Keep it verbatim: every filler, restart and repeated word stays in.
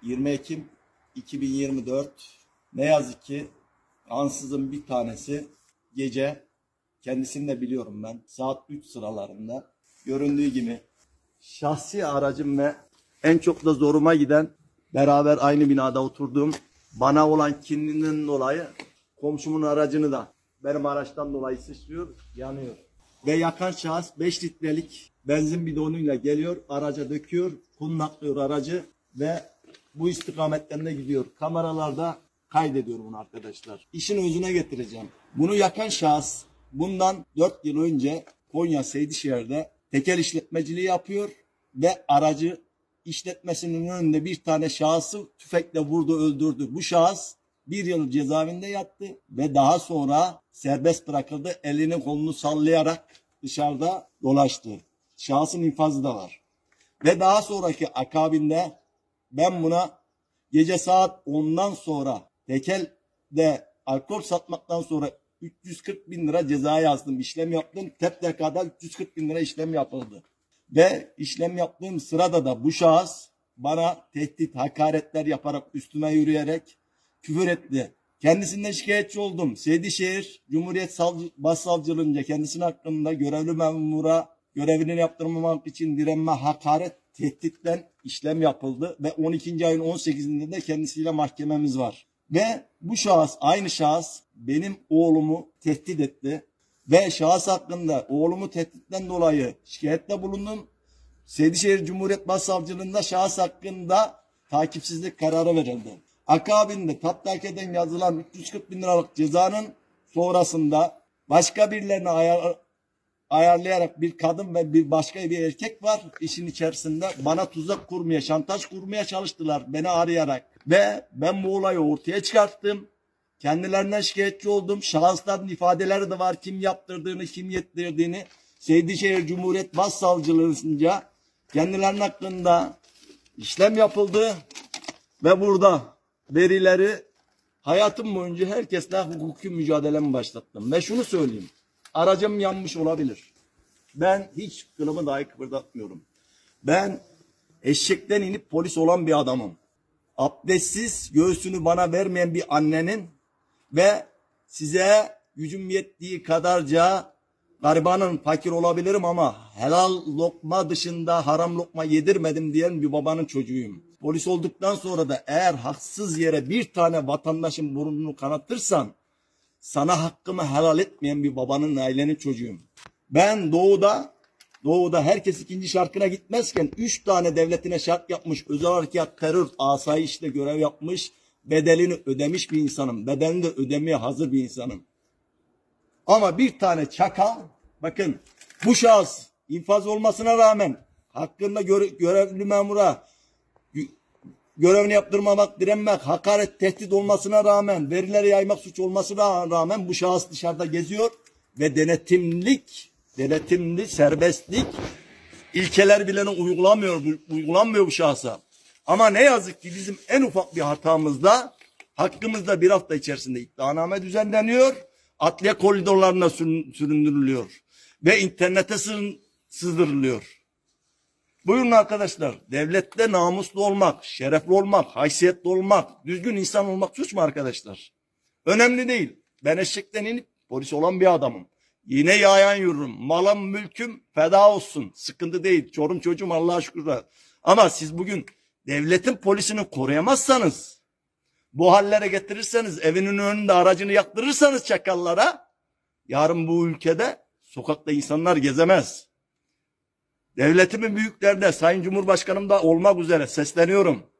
yirmi Ekim iki bin yirmi dört. Ne yazık ki ansızın bir tanesi gece, kendisini de biliyorum ben, saat üç sıralarında göründüğü gibi şahsi aracım ve en çok da zoruma giden, beraber aynı binada oturduğum, bana olan kinliğinden dolayı komşumun aracını da benim araçtan dolayı sıçrıyor, yanıyor. Ve yakan şahıs beş litrelik benzin bidonuyla geliyor, araca döküyor, kundaklıyor aracı ve bu istikametten de gidiyor. Kameralarda kaydediyorum bunu arkadaşlar. İşin özüne getireceğim. Bunu yakan şahıs bundan dört yıl önce Konya Seydişehir'de tekel işletmeciliği yapıyor ve aracı işletmesinin önünde bir tane şahsı tüfekle vurdu, öldürdü. Bu şahıs bir yıl cezaevinde yattı ve daha sonra serbest bırakıldı. Elini kolunu sallayarak dışarıda dolaştı. Şahsın infazı da var. Ve daha sonraki akabinde ben buna gece saat ondan sonra tekelde alkol satmaktan sonra üç yüz kırk bin lira ceza yazdım. İşlem yaptım. T E P K'da üç yüz kırk bin lira işlem yapıldı. Ve işlem yaptığım sırada da bu şahıs bana tehdit, hakaretler yaparak, üstüme yürüyerek küfür etti. Kendisinden şikayetçi oldum. Seydişehir Cumhuriyet Savcı, Başsavcılığınca kendisinin hakkında görevli memura görevini yaptırmamak için direnme, hakaret, tehditten işlem yapıldı. Ve on ikinci ayın on sekizinde de kendisiyle mahkememiz var. Ve bu şahıs, aynı şahıs benim oğlumu tehdit etti. Ve şahıs hakkında oğlumu tehditten dolayı şikayette bulundum. Seydişehir Cumhuriyet Başsavcılığında şahıs hakkında takipsizlik kararı verildi. Akabinde Taptake'den yazılan üç yüz kırk bin liralık cezanın sonrasında başka birilerine ayar, ayarlayarak bir kadın ve bir başka bir erkek var işin içerisinde. Bana tuzak kurmaya, şantaj kurmaya çalıştılar beni arayarak. Ve ben bu olayı ortaya çıkarttım. Kendilerinden şikayetçi oldum. Şahısların ifadeleri de var. Kim yaptırdığını, kim yettirdiğini. Seydişehir Cumhuriyet Başsavcılığınca kendilerinin hakkında işlem yapıldı. Ve burada verileri hayatım boyunca herkesle hukuki mücadelemi başlattım. Ve şunu söyleyeyim. Aracım yanmış olabilir. Ben hiç kılımı dahi kıpırdatmıyorum. Ben eşekten inip polis olan bir adamım. Abdestsiz göğsünü bana vermeyen bir annenin ve size gücüm yettiği kadarca garibanın, fakir olabilirim ama helal lokma dışında haram lokma yedirmedim diyen bir babanın çocuğuyum. Polis olduktan sonra da eğer haksız yere bir tane vatandaşın burnunu kanatırsan sana hakkımı helal etmeyen bir babanın, ailenin çocuğuyum. Ben doğuda Doğu'da herkes ikinci şarkına gitmezken üç tane devletine şark yapmış, özel harekat, terör, asayişte görev yapmış, bedelini ödemiş bir insanım. Bedelini de ödemeye hazır bir insanım. Ama bir tane çakal, bakın bu şahıs infaz olmasına rağmen hakkında göre, görevli memura görevini yaptırmamak, direnmek, hakaret, tehdit olmasına rağmen, verileri yaymak suç olmasına rağmen bu şahıs dışarıda geziyor ve denetimlik Denetimli, serbestlik ilkeler bile uygulamıyor, uygulanmıyor bu şahsa. Ama ne yazık ki bizim en ufak bir hatamızda hakkımızda bir hafta içerisinde iddianame düzenleniyor, adliye koridorlarına süründürülüyor ve internete sızdırılıyor. Buyurun arkadaşlar, devlette namuslu olmak, şerefli olmak, haysiyetli olmak, düzgün insan olmak suç mu arkadaşlar? Önemli değil. Ben eşekten inip polis olan bir adamım. Yine yayan yürürüm. Malım, mülküm feda olsun. Sıkıntı değil. Çorum çocuğum Allah'a şükür. Ama siz bugün devletin polisini koruyamazsanız, bu hallere getirirseniz, evinin önünde aracını yaktırırsanız çakallara, yarın bu ülkede sokakta insanlar gezemez. Devletimin büyüklerine, Sayın Cumhurbaşkanım da olmak üzere sesleniyorum.